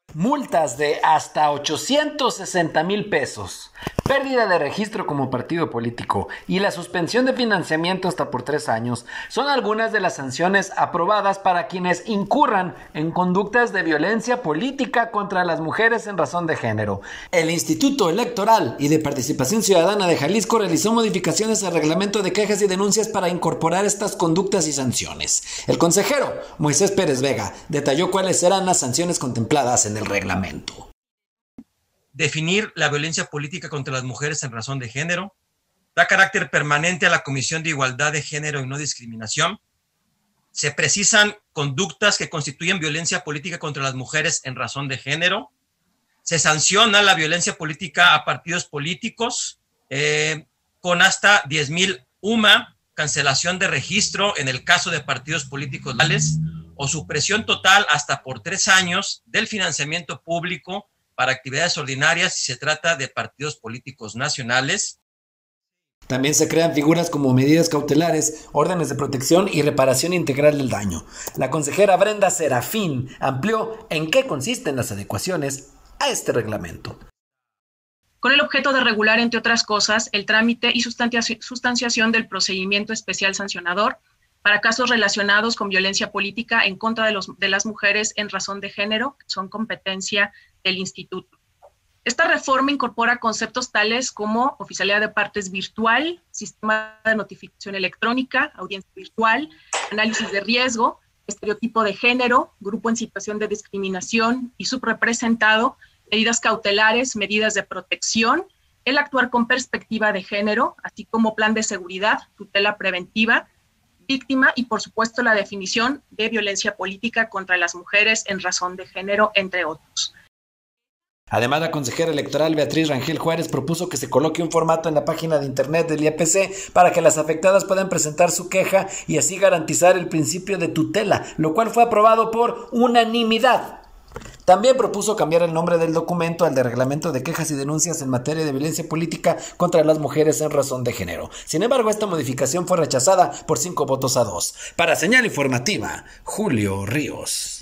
Multas de hasta 860,000 pesos, pérdida de registro como partido político y la suspensión de financiamiento hasta por 3 años son algunas de las sanciones aprobadas para quienes incurran en conductas de violencia política contra las mujeres en razón de género. El Instituto Electoral y de Participación Ciudadana de Jalisco realizó modificaciones al reglamento de quejas y denuncias para incorporar estas conductas y sanciones. El consejero Moisés Pérez Vega detalló cuáles serán las sanciones contempladas en el reglamento. Definir la violencia política contra las mujeres en razón de género, da carácter permanente a la Comisión de Igualdad de Género y No Discriminación, se precisan conductas que constituyen violencia política contra las mujeres en razón de género, se sanciona la violencia política a partidos políticos con hasta 10,000 UMA, cancelación de registro en el caso de partidos políticos locales, o supresión total hasta por 3 años del financiamiento público para actividades ordinarias si se trata de partidos políticos nacionales. También se crean figuras como medidas cautelares, órdenes de protección y reparación integral del daño. La consejera Brenda Serafín amplió en qué consisten las adecuaciones a este reglamento. Con el objeto de regular, entre otras cosas, el trámite y sustanciación del procedimiento especial sancionador para casos relacionados con violencia política en contra de las mujeres en razón de género, que son competencia del Instituto. Esta reforma incorpora conceptos tales como oficialidad de partes virtual, sistema de notificación electrónica, audiencia virtual, análisis de riesgo, estereotipo de género, grupo en situación de discriminación y subrepresentado, medidas cautelares, medidas de protección, el actuar con perspectiva de género, así como plan de seguridad, tutela preventiva, víctima y, por supuesto, la definición de violencia política contra las mujeres en razón de género, entre otros. Además, la consejera electoral Beatriz Rangel Juárez propuso que se coloque un formato en la página de internet del IEPC para que las afectadas puedan presentar su queja y así garantizar el principio de tutela, lo cual fue aprobado por unanimidad. También propuso cambiar el nombre del documento al de Reglamento de Quejas y Denuncias en materia de violencia política contra las mujeres en razón de género. Sin embargo, esta modificación fue rechazada por 5 votos a 2. Para Señal Informativa, Julio Ríos.